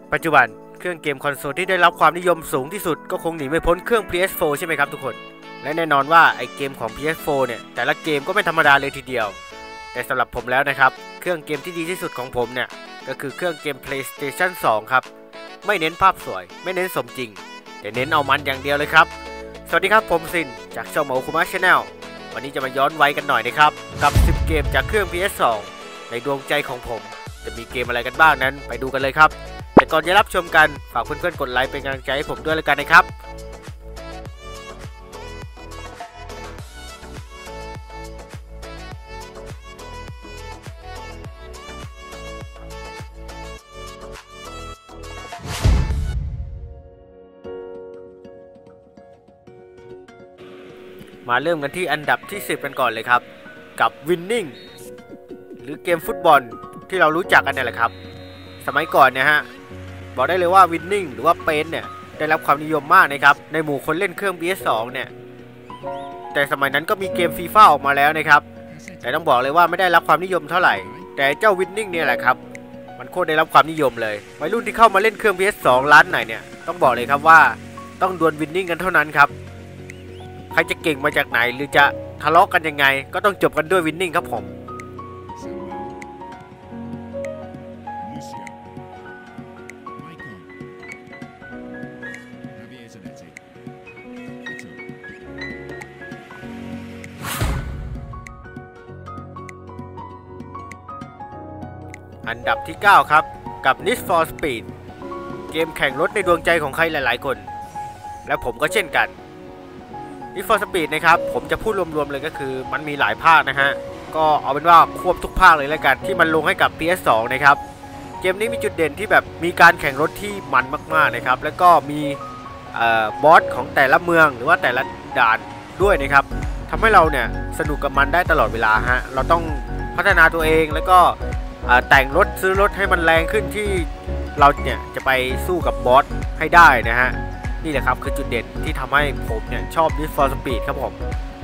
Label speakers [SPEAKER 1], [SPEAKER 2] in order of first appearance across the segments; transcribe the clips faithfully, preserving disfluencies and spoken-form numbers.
[SPEAKER 1] ปัจจุบันเครื่องเกมคอนโซลที่ได้รับความนิยมสูงที่สุดก็คงหนีไม่พ้นเครื่อง พี เอส โฟร์ ใช่ไหมครับทุกคนและแน่นอนว่าไอเกมของ พี เอส โฟร์ เนี่ยแต่ละเกมก็ไม่ธรรมดาเลยทีเดียวแต่สำหรับผมแล้วนะครับเครื่องเกมที่ดีที่สุดของผมเนี่ยก็คือเครื่องเกม PlayStation สอง ครับไม่เน้นภาพสวยไม่เน้นสมจริงแต่เน้นเอามันอย่างเดียวเลยครับสวัสดีครับผมซินจากช่องหมาคุมะ Channel วันนี้จะมาย้อนวัยกันหน่อยนะครับกับสิบเกมจากเครื่อง พี เอส สอง ในดวงใจของผมจะมีเกมอะไรกันบ้างนั้นไปดูกันเลยครับแต่ก่อนจะรับชมกันฝากเพื่อนๆกดไลค์เป็นกำลังใจให้ผมด้วยแล้วกันนะครับมาเริ่มกันที่อันดับที่สิบกันก่อนเลยครับกับ Winning หรือเกมฟุตบอลที่เรารู้จักกันนี่แหละครับสมัยก่อนเนี่ยฮะบอกได้เลยว่า Winning หรือว่า Paint เนี่ยได้รับความนิยมมากนะครับในหมู่คนเล่นเครื่อง พี เอส สอง เนี่ยแต่สมัยนั้นก็มีเกม FIFA ออกมาแล้วนะครับแต่ต้องบอกเลยว่าไม่ได้รับความนิยมเท่าไหร่แต่เจ้า Winning เนี่ยแหละครับมันโคตรได้รับความนิยมเลยวัยรุ่นที่เข้ามาเล่นเครื่อง พี เอส สอง ร้านไหนเนี่ยต้องบอกเลยครับว่าต้องดวล Winning กันเท่านั้นครับใครจะเก่งมาจากไหนหรือจะทะเลาะกันยังไงก็ต้องจบกันด้วย Winning ครับผมอันดับที่เก้าครับกับ Need for Speed เกมแข่งรถในดวงใจของใครหลายๆคนและผมก็เช่นกัน Need for Speed นะครับผมจะพูดรวมๆเลยก็คือมันมีหลายภาคนะฮะก็เอาเป็นว่าควบทุกภาคเลยแล้วกันที่มันลงให้กับ พี เอส สอง นะครับเกมนี้มีจุดเด่นที่แบบมีการแข่งรถที่มันมากๆนะครับแล้วก็มีบอสของแต่ละเมืองหรือว่าแต่ละด่านด้วยนะครับทำให้เราเนี่ยสนุกกับมันได้ตลอดเวลาฮะเราต้องพัฒนาตัวเองแล้วก็แต่งรถซื้อรถให้มันแรงขึ้นที่เราเนี่ยจะไปสู้กับบอสให้ได้นะฮะนี่แหละครับคือจุดเด่นที่ทำให้ผมเนี่ยชอบ Need for Speed ครับผม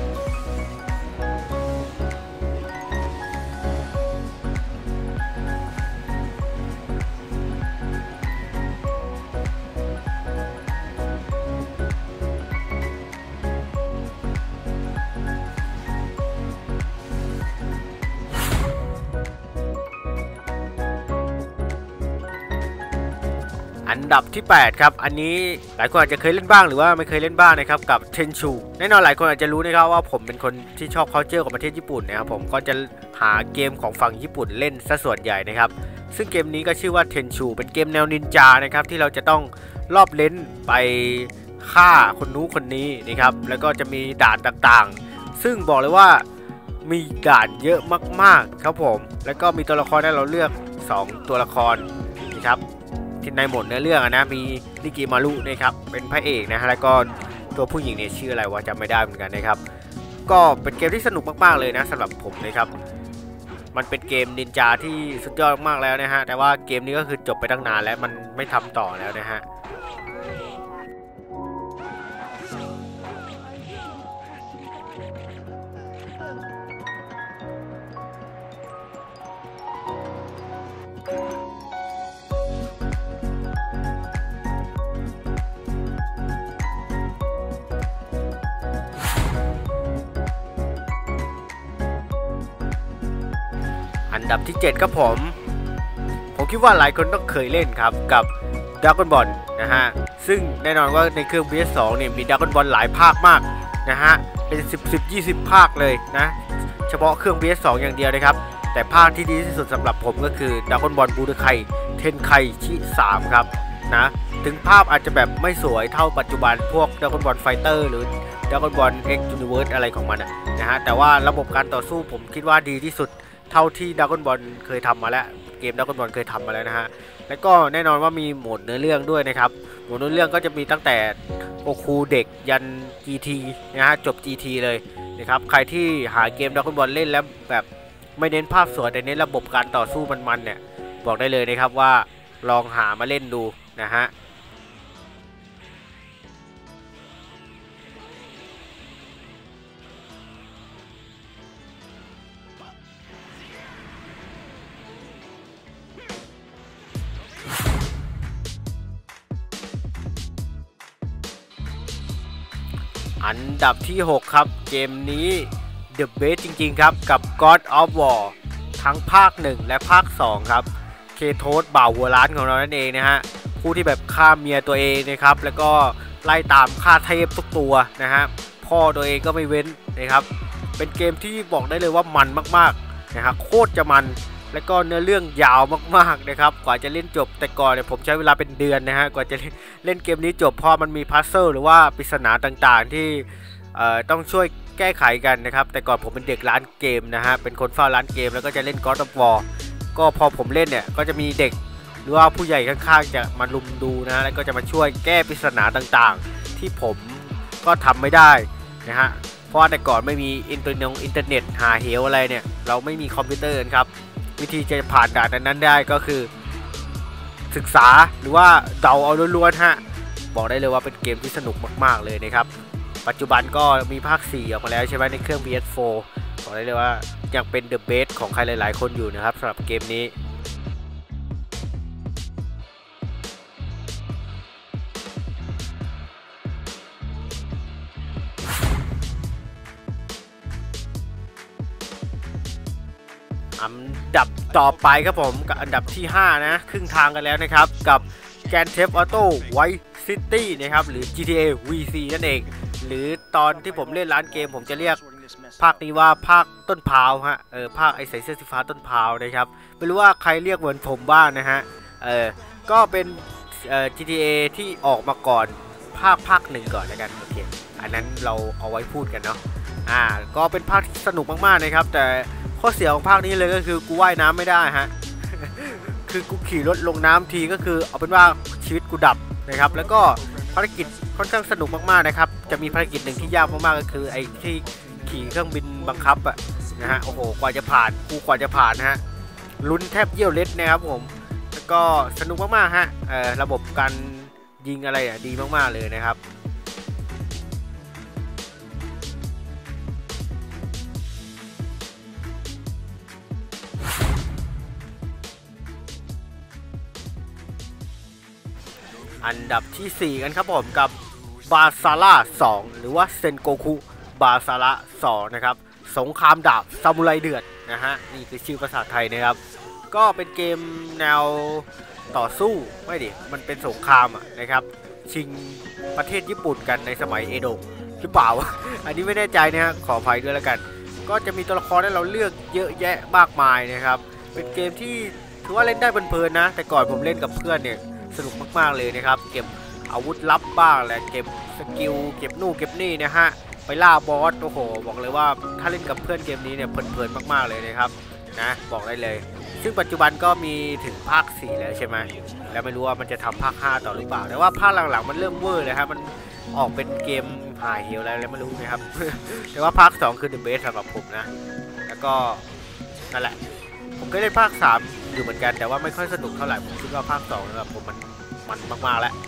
[SPEAKER 1] อันดับที่แปดครับอันนี้หลายคนอาจจะเคยเล่นบ้างหรือว่าไม่เคยเล่นบ้างนะครับกับเทนชูแน่นอนหลายคนอาจจะรู้นะครับว่าผมเป็นคนที่ชอบ culture ของประเทศญี่ปุ่นนะครับผมก็จะหาเกมของฝั่งญี่ปุ่นเล่นซะส่วนใหญ่นะครับซึ่งเกมนี้ก็ชื่อว่าเทนชูเป็นเกมแนวนินจานะครับที่เราจะต้องรอบเลนไปฆ่าคนนู้นคนนี้นะครับแล้วก็จะมีด่านต่างๆซึ่งบอกเลยว่ามีด่านเยอะมากๆครับผมแล้วก็มีตัวละครให้เราเลือกสองตัวละครนะครับที่ในหมดเนื้อเรื่องนะมีนิกิมารุนะครับเป็นพระเอกนะฮะแล้วก็ตัวผู้หญิงเนี่ยชื่ออะไรวะจำไม่ได้เหมือนกันนะครับก็เป็นเกมที่สนุกมากๆเลยนะสำหรับผมนะครับมันเป็นเกมนินจาที่สุดยอดมากแล้วนะฮะแต่ว่าเกมนี้ก็คือจบไปตั้งนานแล้วมันไม่ทำต่อแล้วนะฮะอันดับที่เจ็ดครับผมผมคิดว่าหลายคนต้องเคยเล่นครับกับ Dragon Ball นะฮะซึ่งแน่นอนว่าในเครื่อง พี เอส สอง เนี่ยมี Dragon Ball หลายภาคมากนะฮะเป็นสิบ สิบ ยี่สิบภาคเลยนะเฉพาะเครื่อง พี เอส สอง อย่างเดียวนะครับแต่ภาคที่ดีที่สุดสำหรับผมก็คือ Dragon Ball Budokai Tenkaichi สามครับนะถึงภาพอาจจะแบบไม่สวยเท่าปัจจุบันพวก Dragon Ball Fighter หรือ Dragon Ball X Universe อะไรของมันนะฮะแต่ว่าระบบการต่อสู้ผมคิดว่าดีที่สุดเท่าที่ Dragon Ball เคยทำมาแล้วเกม Dragon Ball เคยทำมาแล้วนะฮะแล้วก็แน่นอนว่ามีโหมดเนื้อเรื่องด้วยนะครับโหมดเนื้อเรื่องก็จะมีตั้งแต่โอคูเด็กยัน จี ที นะฮะจบ จี ที เลยนะครับใครที่หาเกม Dragon Ball เล่นแล้วแบบไม่เน้นภาพสวยแต่เน้นระบบการต่อสู้มันๆเนี่ยบอกได้เลยนะครับว่าลองหามาเล่นดูนะฮะ
[SPEAKER 2] อั
[SPEAKER 1] อันดับที่หกครับเกมนี้ The Best จริงๆครับกับ God of War ทั้งภาคหนึ่งและภาคสองครับเคโทสบ่าวหัวล้านของเรานั่นเองนะฮะผู้ที่แบบฆ่าเมียตัวเองนะครับแล้วก็ไล่ตามฆ่าเทพทุกตัวนะฮะพ่อตัวเองก็ไม่เว้นนะครับเป็นเกมที่บอกได้เลยว่ามันมากๆนะฮะโคตรจะมันแล้วก็เนื้อเรื่องยาวมากๆนะครับกว่าจะเล่นจบแต่ก่อนเนี่ยผมใช้เวลาเป็นเดือนนะฮะกว่าจะเล่นเกมนี้จบเพราะมันมีพัซเซิลหรือว่าปริศนาต่างๆที่เอ่อต้องช่วยแก้ไขกันนะครับแต่ก่อนผมเป็นเด็กร้านเกมนะฮะเป็นคนเฝ้าร้านเกมแล้วก็จะเล่น God of War ก็พอผมเล่นเนี่ยก็จะมีเด็กหรือว่าผู้ใหญ่ข้างๆจะมาลุมดูนะแล้วก็จะมาช่วยแก้ปริศนาต่างๆที่ผมก็ทำไม่ได้นะฮะเพราะแต่ก่อนไม่มีอินเทอร์เน็ตอินเทอร์เน็ตหาเหวอะไรเนี่ยเราไม่มีคอมพิวเตอร์ครับวิธีจะผ่านด่านนั้นได้ก็คือศึกษาหรือว่าเดาเอาล้วนๆฮะบอกได้เลยว่าเป็นเกมที่สนุกมากๆเลยนะครับปัจจุบันก็มีภาคสี่ออกมาแล้วใช่ไหมในเครื่อง พี เอส โฟร์ บอกได้เลยว่ายังเป็น The Best ของใครหลายๆคนอยู่นะครับสำหรับเกมนี้อันดับต่อไปครับผมกับอันดับที่ห้านะครึ่งทางกันแล้วนะครับกับ Grand Theft Auto Vice City นะครับหรือ จี ที เอ วี ซี นั่นเองหรือตอนที่ผมเล่นร้านเกมผมจะเรียกภาคนี้ว่าภาคต้นพาวฮะเออภาคไอ้ใส่เสื้อสีฟ้าต้นพาวนะครับไม่รู้ว่าใครเรียกเหมือนผมบ้าง นะฮะเออก็เป็นเอ่อ จี ที เอ ที่ออกมาก่อนภาคภาคหนึ่งก่อนแล้วกันโอเคอันนั้นเราเอาไว้พูดกันเนาะอ่าก็เป็นภาคที่สนุกมากๆนะครับแต่ข้อเสียของภาคนี้เลยก็คือกูว่ายน้ำไม่ได้ฮะ คือกูขี่รถลงน้ำทีก็คือเอาเป็นว่าชีวิตกูดับนะครับแล้วก็ภารกิจค่อนข้างสนุกมากๆนะครับจะมีภารกิจหนึ่งที่ยากมากๆก็คือไอ้ที่ขี่เครื่องบินบังคับอะนะฮะโอ้โหกว่าจะผ่านกูกว่าจะผ่านนะฮะลุ้นแทบเยี่ยวเล็ดนะครับผมแล้วก็สนุกมากๆฮะเอ่อระบบการยิงอะไรอะดีมากๆเลยนะครับอันดับที่สี่กันครับผมกับบาซาร่าสองหรือว่าเซนโกคุบาซาร่าสองนะครับสงครามดาบซามูไรเดือดนะฮะนี่คือชื่อภาษาไทยนะครับก็เป็นเกมแนวต่อสู้ไม่ดิมันเป็นสงครามอะนะครับชิงประเทศญี่ปุ่นกันในสมัยเอโดะหรือเปล่า อันนี้ไม่แน่ใจนะฮะขออภัยด้วยแล้วกันก็จะมีตัวละครให้เราเลือกเยอะแยะมากมายนะครับเป็นเกมที่ถือว่าเล่นได้เพลินๆนะแต่ก่อนผมเล่นกับเพื่อนเนี่ยสนุกมากๆเลยนะครับเก็บอาวุธลับบ้างแหละเก็บสกิลเก็บนู่นเก็บนี่นะฮะไปล่าบอสโอ้โหบอกเลยว่าถ้าเล่นกับเพื่อนเกมนี้เนี่ยเพลินๆมากๆเลยนะครับนะบอกได้เลยซึ่งปัจจุบันก็มีถึงภาคสี่แล้วใช่ไหมแล้วไม่รู้ว่ามันจะทำภาคห้าต่อหรือเปล่าแต่ว่าภาคหลังๆมันเริ่มเวอร์เลยครับมันออกเป็นเกมหายเหี่ยวอะไรแล้วไม่รู้นะครับ แต่ว่าภาคสองคือ The Best สำหรับผมนะแล้วก็นั่นแหละผมก็เล่นภาคสามอยู่เหมือนกันแต่ว่าไม่ค่อยสนุกเท่าไหร่ผมคิดว่าภาคสองสำหรับผมมันมันมากๆแล้ว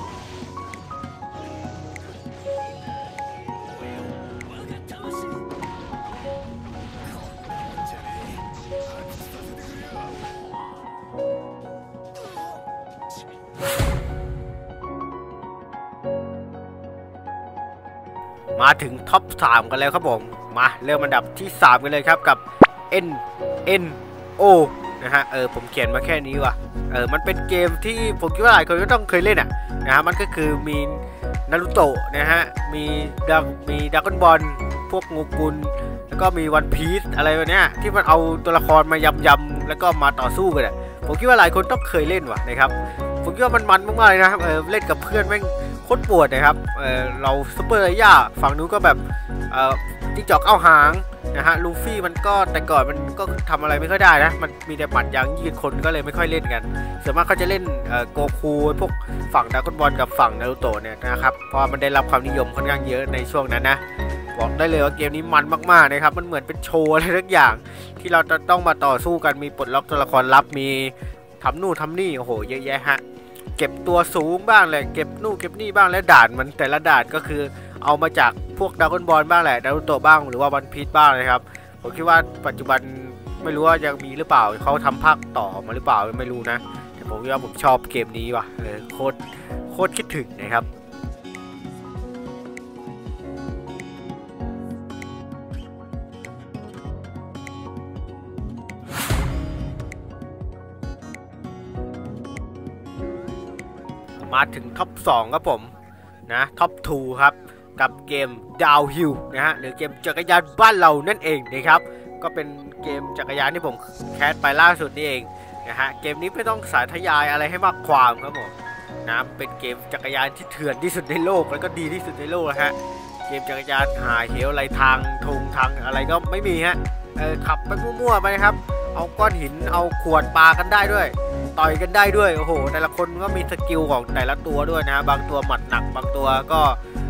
[SPEAKER 1] มาถึงท็อปสามกันแล้วครับผมมาเริ่มอันดับที่สามกันเลยครับกับ N N O นะฮะเออผมเขียนมาแค่นี้ว่ะเออมันเป็นเกมที่ผมคิดว่าหลายคนก็ต้องเคยเล่นอ่ะนะฮะมันก็คือมีนารูโตะนะฮะมีดักมีดราก้อนบอลพวกงูกุลแล้วก็มีวันพีซอะไรแบบเนี้ยที่มันเอาตัวละครมายำๆแล้วก็มาต่อสู้กันอ่ะผมคิดว่าหลายคนต้องเคยเล่นว่ะนะครับผมคิดว่ามันมันมากๆเลยนะครับเออเล่นกับเพื่อนแม่งโคตรปวดนะครับเออเราซุปเปอร์ไลย่าฝั่งนู้นก็แบบเออจิ้งจอกเอาหางนะฮะลูฟี่มันก็แต่ก่อนมันก็ทำอะไรไม่ค่อยได้นะมันมีแต่ปัดยางยืดคนก็เลยไม่ค่อยเล่นกันส่วนมากเขาจะเล่นโกคูพวกฝั่งดราก้อนบอลกับฝั่งนารูโตะเนี่ยนะครับเพราะมันได้รับความนิยมค่อนข้างเยอะในช่วงนั้นนะบอกได้เลยว่าเกมนี้มันมากๆนะครับมันเหมือนเป็นโชว์อะไรทุกอย่างที่เราจะต้องมาต่อสู้กันมีปลดล็อกตัวละครลับมีทำนู่นทำนี่โอ้โหเยอะแยะฮะเก็บตัวสูงบ้างเลยเก็บนู่นเก็บนี่บ้างและด่านมันแต่ละด่านก็คือเอามาจากพวกดราก้อนบอลบ้างแหละนารูโตะบ้างหรือว่าวันพีซบ้างนะครับผมคิดว่าปัจจุบันไม่รู้ว่ายังมีหรือเปล่าเขาทำภาคต่อมาหรือเปล่าไม่รู้นะแต่ผมคิดว่าผมชอบเกมนี้ว่ะเออโคตรโคตรคิดถึงนะครับมาถึงท็อปสองครับผมนะท็อปสองครับกับเกม Downhill นะฮะหรือเกมจักรยานบ้านเรานั่นเองนะครับก็เป็นเกมจักรยานที่ผมแคสไปล่าสุดนี่เองนะฮะเกมนี้ไม่ต้องสาธยายอะไรให้มากความครับผมนะเป็นเกมจักรยานที่เถื่อนที่สุดในโลกแล้วก็ดีที่สุดในโลกนะฮะเกมจักรยานหาเหวอะไรทางทงทางอะไรก็ไม่มีฮะเออขับไปมั่วๆไปครับเอาก้อนหินเอาขวดปากันได้ด้วยต่อยกันได้ด้วยโอ้โหแต่ละคนก็มีสกิลของแต่ละตัวด้วยนะฮะบางตัวหมัดหนักบางตัวก็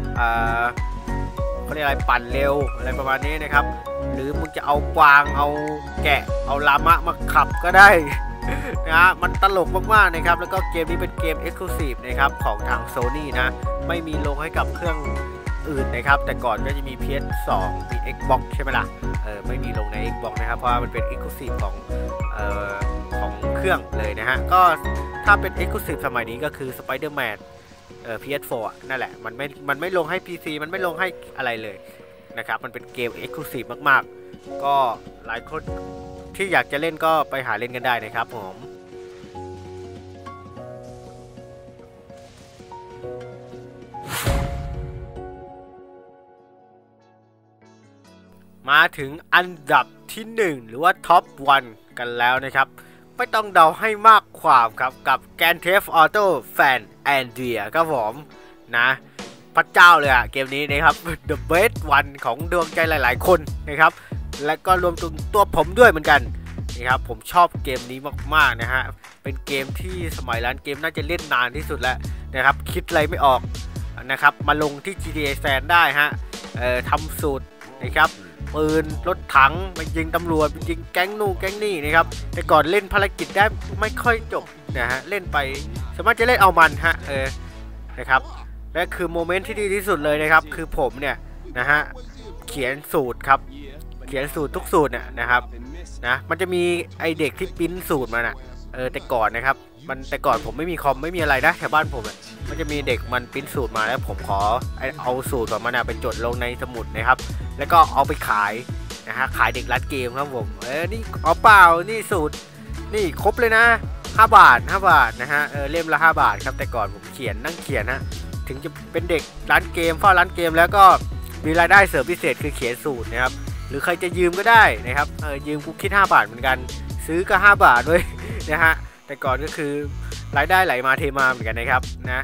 [SPEAKER 1] เขาเรียกอะไรปั่นเร็วอะไรประมาณนี้นะครับหรือมึงจะเอากวางเอาแกะเอาลามะมาขับก็ได้นะฮะมันตลกมากๆนะครับแล้วก็เกมนี้เป็นเกม Exclusive นะครับของทาง Sony นะไม่มีลงให้กับเครื่องอื่นนะครับแต่ก่อนก็จะมี พี เอส สอง มี Xbox ใช่ไหมล่ะเออไม่มีลงใน Xbox นะครับเพราะว่ามันเป็น Exclusive ของเอ่อของเครื่องเลยนะฮะก็ถ้าเป็น Exclusive สมัยนี้ก็คือ Spider-Man เอ่อ พี เอส โฟร์ นั่นแหละมันไม่มันไม่ลงให้ พี ซี มันไม่ลงให้อะไรเลยนะครับมันเป็นเกม Exclusive มากๆก็หลายคนที่อยากจะเล่นก็ไปหาเล่นกันได้นะครับผมมาถึงอันดับที่หนึ่งหรือว่าท็อปวันกันแล้วนะครับไม่ต้องเดาให้มากความครับกับ Grand Theft Auto San Andreas ครับผมนะพระเจ้าเลยอะเกมนี้นะครับ The Best One ของดวงใจหลายๆคนนะครับและก็รวมถึงตัวผมด้วยเหมือนกันนะครับผมชอบเกมนี้มากๆนะฮะเป็นเกมที่สมัยร้านเกมน่าจะเล่นนานที่สุดแล้วนะครับคิดอะไรไม่ออกนะครับมาลงที่ จี ที เอ San ได้ฮะเอ่อทำสูตรนะครับปืนรถถังไปยิงตำรวจไปยิงแก๊งนู่นแก๊งนี่นะครับแต่ก่อนเล่นภารกิจได้ไม่ค่อยจบนะฮะเล่นไปสามารถจะเล่นเอามันฮะเออนะครับและคือโมเมนต์ที่ดีที่สุดเลยนะครับคือผมเนี่ยนะฮะเขียนสูตรครับเขียนสูตรทุกสูตรเนี่ยนะครับนะมันจะมีไอเด็กที่ปริ้นสูตรมาน่ะเออแต่ก่อนนะครับมันแต่ก่อนผมไม่มีคอมไม่มีอะไรนะแถวบ้านผมมันจะมีเด็กมันปริ้นสูตรมาแล้วผมขอเอาสูตรของมันไปจดลงในสมุดนะครับแล้วก็เอาไปขายนะฮะขายเด็กร้านเกมครับผมเออนี่เอาเปล่านี่สูตรนี่ครบเลยนะห้าบาทห้าบาทนะฮะเออเล่มละห้าบาทครับแต่ก่อนผมเขียนนั่งเขียนฮะถึงจะเป็นเด็กร้านเกมเฝ้าร้านเกมแล้วก็มีรายได้เสริมพิเศษคือเขียนสูตรนะครับหรือใครจะยืมก็ได้นะครับเออยืมกูคิดห้าบาทเหมือนกันซื้อก็ห้าบาทด้วยนะฮะแต่ก่อนก็คือรายได้ไหลมาเทมาเหมือนกันนะครับนะ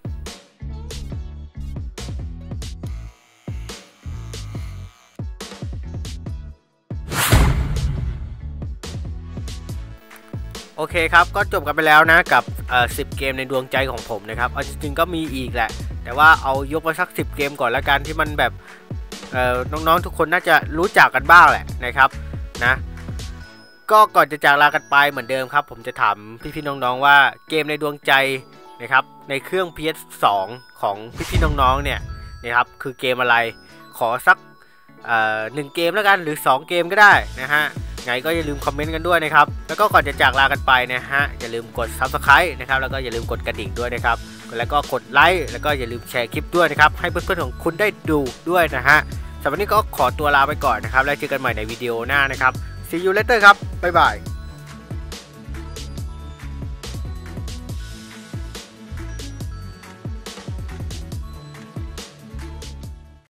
[SPEAKER 1] โอเคครับก็จบกันไปแล้วนะกับเอ่อสิบเกมในดวงใจของผมนะครับเอาจริงๆก็มีอีกแหละแต่ว่าเอายกมาสักสิบเกมก่อนละกันที่มันแบบเอ่อน้องๆทุกคนน่าจะรู้จักกันบ้างแหละนะครับนะก็ก่อนจะจากลากันไปเหมือนเดิมครับผมจะถามพี่ๆน้องๆว่าเกมในดวงใจนะครับในเครื่อง พี เอส สอง ของพี่ๆน้องๆเนี่ยนะครับคือเกมอะไรขอสักเอ่อหนึ่งเกมแล้วกันหรือสองเกมก็ได้นะฮะไงก็อย่าลืมคอมเมนต์กันด้วยนะครับแล้วก็ก่อนจะจากลากันไปนะฮะอย่าลืมกด ซับสไครบ์ นะครับแล้วก็อย่าลืมกดกระดิ่งด้วยนะครับแล้วก็กดไลค์แล้วก็อย่าลืมแชร์คลิปด้วยนะครับให้เพื่อนๆของคุณได้ดูด้วยนะฮะสำหรับวันนี้ก็ขอตัวลาไปก่อนนะครับแล้วเจอกันใหม่ในวิดีโอหน้านะครับ See you later ครับบ๊ายบาย